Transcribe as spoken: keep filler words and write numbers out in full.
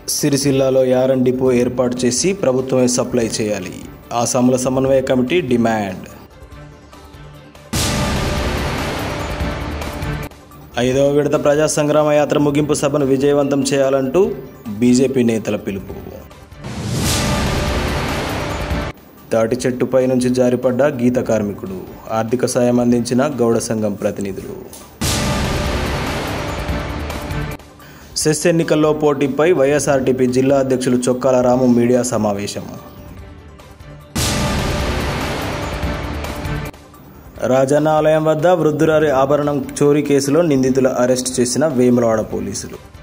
సిరిసిల్లాలో yarn depot ఏర్పాటు చేసి ప్రభుత్వమే సప్లై చేయాలి. ఆసాముల సమన్వయ కమిటీ డిమాండ్. ఐదవ విడత ప్రజా సంగ్రామ యాత్ర ముగింపు సభను విజయవంతం చేయాలంటూ బీజేపీ నేతల పిలుపు. తాటి చెట్టుపై నుంచి జారిపడ్డ గీత కార్మికుడు, ఆర్థిక సాయం అందించిన గౌడ సంఘం ప్రతినిధులు. సెస్ ఎన్నికల్లో పోటీపై వైఎస్ఆర్టీపీ జిల్లా అధ్యక్షులు చొక్కాల రాము మీడియా సమావేశం. రాజన్న ఆలయం వద్ద వృద్ధురాలి ఆభరణం చోరీ కేసులో నిందితుల అరెస్టు చేసిన వేములవాడ పోలీసులు.